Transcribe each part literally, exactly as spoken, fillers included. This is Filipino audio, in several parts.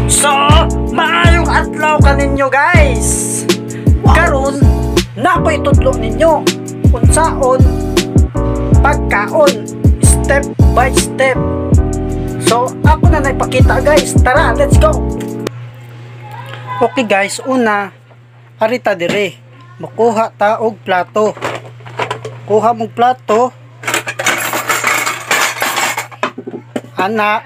So, maayong adlaw kaninyo guys. Karon na ko itudlo ninyo unsaon pagkaon step by step. So, ako na naipakita guys. Tara, let's go. Okay guys, una arita dire. Makuha ta og plato. Kuha mong plato. Ana.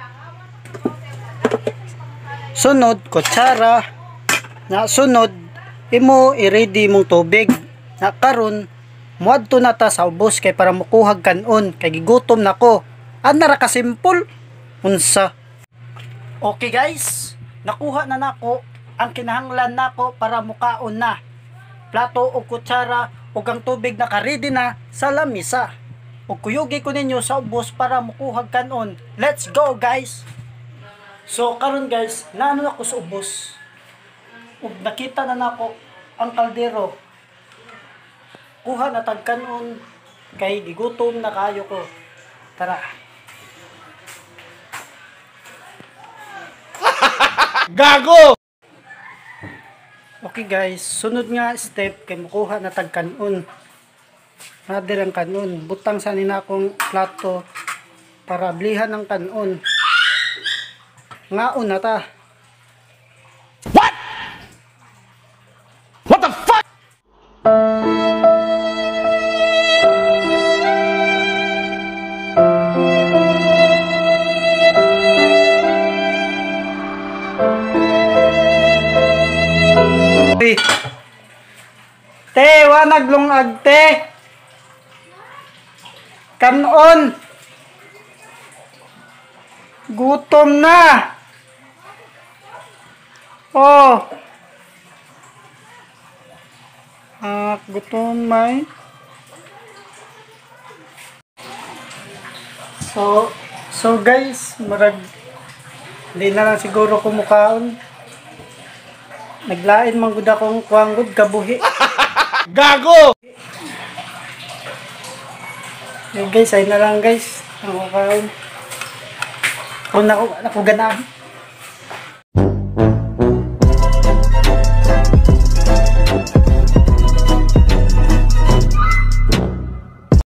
Sunod kutsara. Na sunod imo i-ready mong tubig. Na karon muadto na ta sa ubos kay para makuha kanon kay gigutom nako. Ana ra ka simple unsa. Okay guys, nakuha na nako ang kinahanglan nako para mukaon na. Plato o kutsara ug ang tubig naka-ready na sa lamisa. Ug kuyugi ko ninyo sa ubos para mukuha kanon. Let's go guys. So karon guys, naano na ko sa ubos. Ug nakita na nako ang kaldero. Kuha na tag kanon kay gigutom na kayo ko. Tara. Gago! Okay guys, sunod nga step kay mukuha na tag kanon. Nadir ang kanon. Butang sa nina akong plato para blihan ang kanon. Ngaon na ta. What? What the fuck? Te, wanag lungag te. Kanon. Gutom na. Oh. Ah, gutom may. So, so guys, marag hindi na lang siguro kumukaon. Naglain man gud akong kuanggod kabuhi. Gago! Okay guys, ay na lang guys. Ang kukaon. Kung na ako, ako ganaan.